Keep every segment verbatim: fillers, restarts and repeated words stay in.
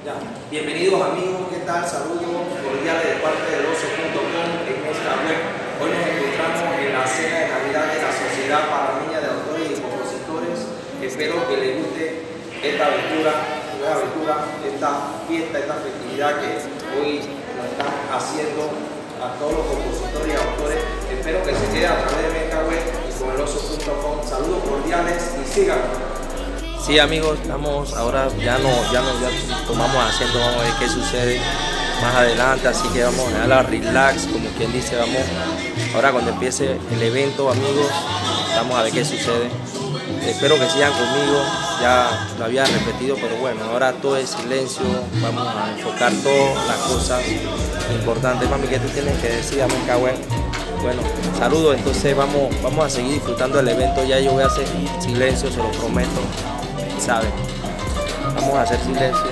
Ya. Bienvenidos amigos, ¿qué tal? Saludos cordiales de parte de oso punto com en esta web. Hoy nos encontramos en la cena de Navidad de la Sociedad Panameña de Autores y Compositores. Espero que les guste esta aventura, esta aventura, esta fiesta, esta festividad que hoy nos están haciendo a todos los compositores y autores. Espero que se quede a través de esta web y con el oso punto com. Saludos cordiales y síganos. Sí amigos, estamos ahora ya no, ya no, ya tomamos asiento, vamos a ver qué sucede más adelante, así que vamos a dejarla relax, como quien dice, vamos, ahora cuando empiece el evento amigos, vamos a ver qué sucede. Espero que sigan conmigo, ya lo había repetido, pero bueno, ahora todo es silencio, vamos a enfocar todas las cosas importantes. Mami, ¿qué tú tienes que decir? Amén, Cagüen. Bueno, saludos, entonces vamos, vamos a seguir disfrutando del evento, ya yo voy a hacer silencio, se lo prometo. ¿Saben? Vamos a hacer silencio.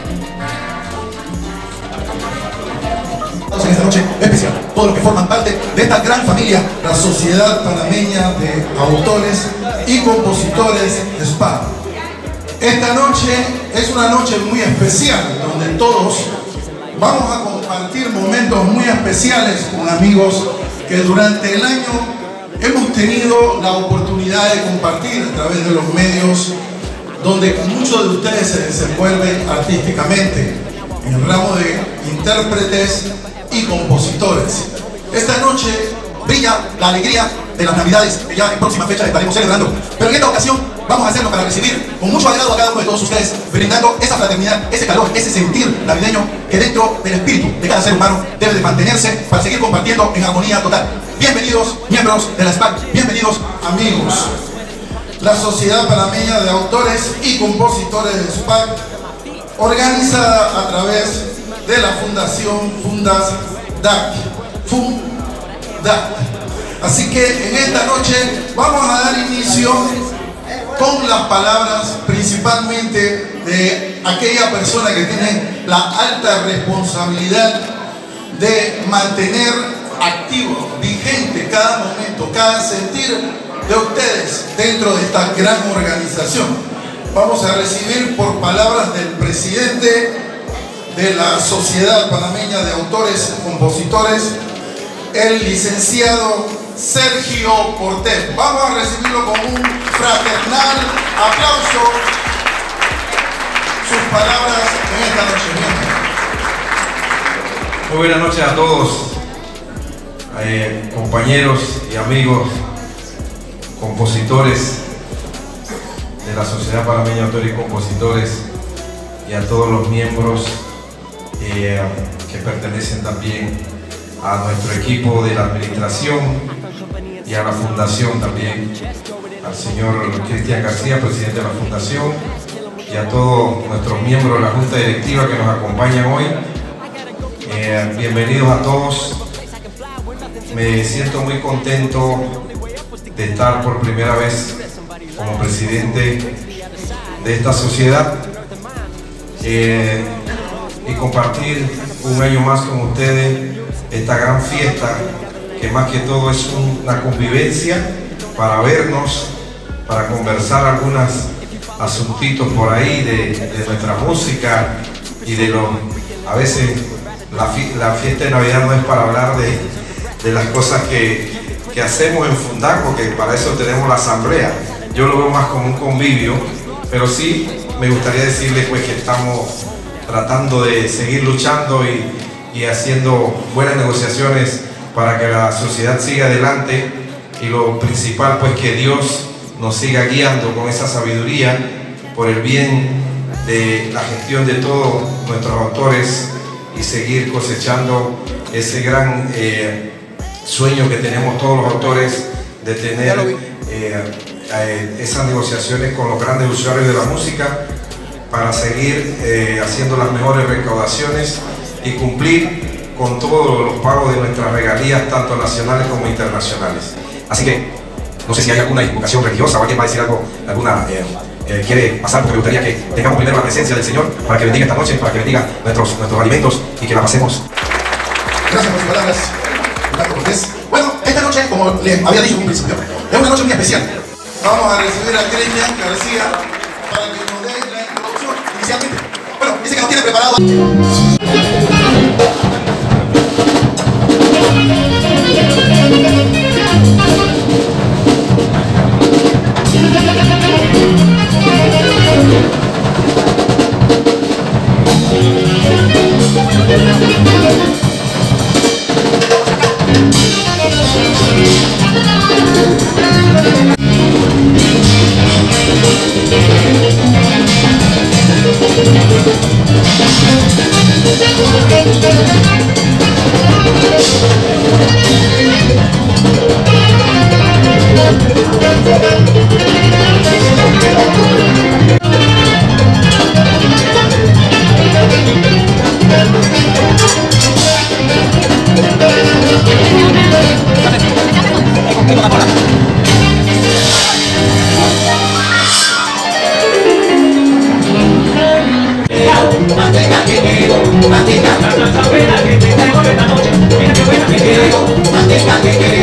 En esta noche especial, todos los que forman parte de esta gran familia, la Sociedad Panameña de Autores y Compositores de S P A. Esta noche es una noche muy especial, donde todos vamos a compartir momentos muy especiales con amigos que durante el año hemos tenido la oportunidad de compartir a través de los medios, donde muchos de ustedes se desenvuelven artísticamente en el ramo de intérpretes y compositores. Esta noche brilla la alegría de las Navidades, que ya en próximas fechas estaremos celebrando, pero en esta ocasión vamos a hacerlo para recibir con mucho agrado a cada uno de todos ustedes, brindando esa fraternidad, ese calor, ese sentir navideño que dentro del espíritu de cada ser humano debe de mantenerse para seguir compartiendo en armonía total. Bienvenidos miembros de la S P A C, bienvenidos amigos. La Sociedad Panameña de Autores y Compositores de S P A C, organizada a través de la Fundación Fundas D A C. Fundac. Así que en esta noche vamos a dar inicio con las palabras principalmente de aquella persona que tiene la alta responsabilidad de mantener activo, vigente cada momento, cada sentir de ustedes dentro de esta gran organización. Vamos a recibir por palabras del presidente de la Sociedad Panameña de Autores y Compositores, el licenciado Sergio Cortés. Vamos a recibirlo con un fraternal aplauso, sus palabras en esta noche. Muy buenas noches a todos, eh, compañeros y amigos compositores de la Sociedad Panameña de Autores y Compositores, y a todos los miembros eh, que pertenecen también a nuestro equipo de la administración y a la fundación también, al señor Cristian García, presidente de la fundación, y a todos nuestros miembros de la junta directiva que nos acompañan hoy. Eh, bienvenidos a todos. Me siento muy contento de estar por primera vez como presidente de esta sociedad eh, y compartir un año más con ustedes esta gran fiesta, que más que todo es una convivencia para vernos, para conversar algunos asuntitos por ahí de, de nuestra música y de lo, a veces la, fi, la fiesta de Navidad no es para hablar de, de las cosas que que hacemos en Fundac, porque para eso tenemos la asamblea. Yo lo veo más como un convivio, pero sí me gustaría decirles pues que estamos tratando de seguir luchando y, y haciendo buenas negociaciones para que la sociedad siga adelante, y lo principal pues que Dios nos siga guiando con esa sabiduría por el bien de la gestión de todos nuestros autores y seguir cosechando ese gran eh, sueño que tenemos todos los autores de tener eh, eh, esas negociaciones con los grandes usuarios de la música para seguir eh, haciendo las mejores recaudaciones y cumplir con todos los pagos de nuestras regalías, tanto nacionales como internacionales. Así que no sé si hay alguna invocación religiosa o alguien va a decir algo, alguna eh, eh, quiere pasar, porque me gustaría que tengamos primero la presencia del Señor para que bendiga esta noche, para que bendiga nuestros, nuestros alimentos y que la pasemos. Gracias por sus palabras. Bueno, esta noche, como les había dicho en un principio, es una noche muy especial. Vamos a recibir a Cristian García para que nos dé la introducción inicialmente. Bueno, dice que nos tiene preparado preparado. Mantenga que querido, mantenga, mantenga que te traigo esta noche, mira que buena que querido, mantenga que querido.